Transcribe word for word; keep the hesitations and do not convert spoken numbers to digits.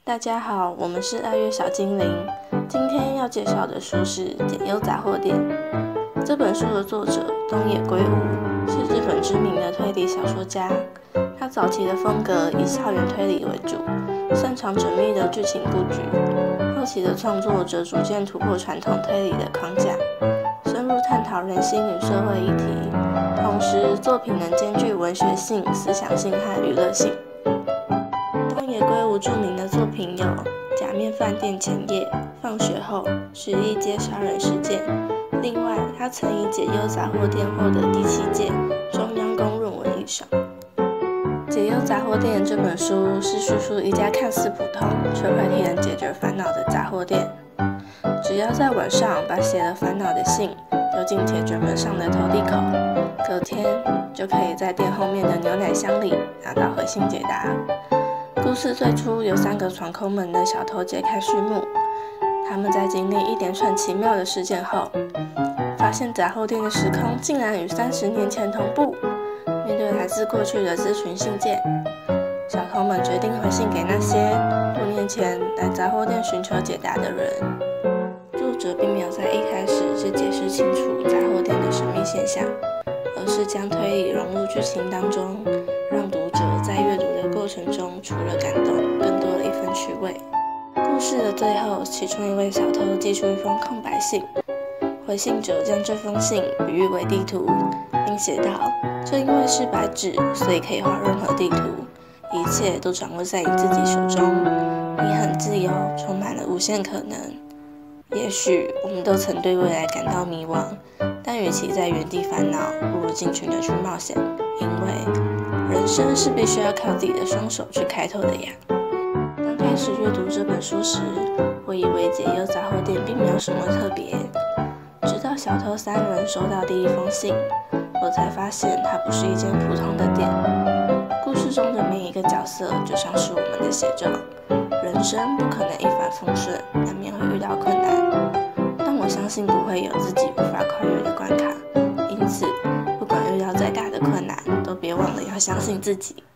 大家好，我们是爱乐小精灵。今天要介绍的书是《解忧杂货店》。这本书的作者东野圭吾是日本知名的推理小说家。他早期的风格以校园推理为主，擅长缜密的剧情布局。后期的创作则逐渐突破传统推理的框架，深入探讨人心与社会议题。同时，作品能兼具文学性、思想性和娱乐性。东野圭吾著名的作品有《假面饭店前夜》、《放学后》、《十一街杀人事件》。另外，他曾以《解忧杂货店》获得第七届中央公论文艺赏。《解忧杂货店》这本书是叙述一家看似普通却会替人解决烦恼的杂货店。只要在晚上把写了烦恼的信丢进铁卷门上的投递口，隔天就可以在店后面的牛奶箱里拿到回信解答。故事最初由三个闯空门的小偷揭开序幕，他们在经历一连串奇妙的事件后，发现杂货店的时空竟然与三十年前同步。面对来自过去的咨询信件，小偷们决定回信给那些多年前来杂货店寻求解答的人。作者并没有在一开始就解释清楚杂货店的神秘现象，而是将推理融入剧情当中，让读者在阅读的过程中除了感动，更多了一份趣味。故事的最后，其中一位小偷寄出一封空白信，回信者将这封信比喻为地图，并写道：正因为是白纸，所以可以画任何地图，一切都掌握在你自己手中，你很自由，充满了无限可能。也许我们都曾对未来感到迷惘，但与其在原地烦恼，不如尽情的去冒险，因为人生是必须要靠自己的双手去开拓的呀。刚开始阅读这本书时，我以为解忧杂货店并没有什么特别，直到小偷三人收到第一封信，我才发现它不是一间普通的店。故事中的每一个角色就像是我们的写照，人生不可能一帆风顺，难免会遇到困难，但我相信不会有自己无法跨越的关卡，因此不管遇到再大的困难，都别忘了要相信自己。